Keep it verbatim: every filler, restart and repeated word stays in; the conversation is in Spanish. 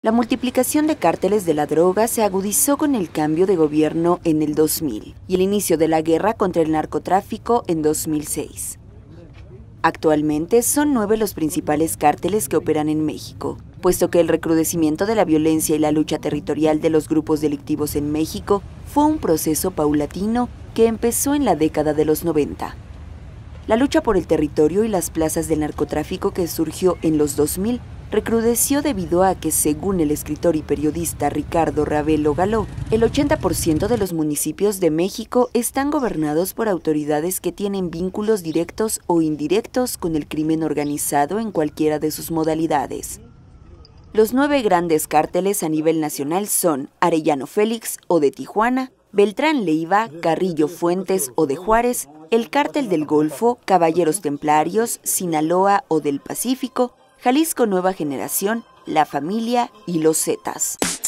La multiplicación de cárteles de la droga se agudizó con el cambio de gobierno en el dos mil y el inicio de la guerra contra el narcotráfico en dos mil seis. Actualmente son nueve los principales cárteles que operan en México, puesto que el recrudecimiento de la violencia y la lucha territorial de los grupos delictivos en México fue un proceso paulatino que empezó en la década de los noventa. La lucha por el territorio y las plazas del narcotráfico que surgió en los dos mil recrudeció debido a que, según el escritor y periodista Ricardo Ravelo Galó, el ochenta por ciento de los municipios de México están gobernados por autoridades que tienen vínculos directos o indirectos con el crimen organizado en cualquiera de sus modalidades. Los nueve grandes cárteles a nivel nacional son Arellano Félix o de Tijuana, Beltrán Leiva, Carrillo Fuentes o de Juárez, el Cártel del Golfo, Caballeros Templarios, Sinaloa o del Pacífico, Jalisco Nueva Generación, La Familia y Los Zetas.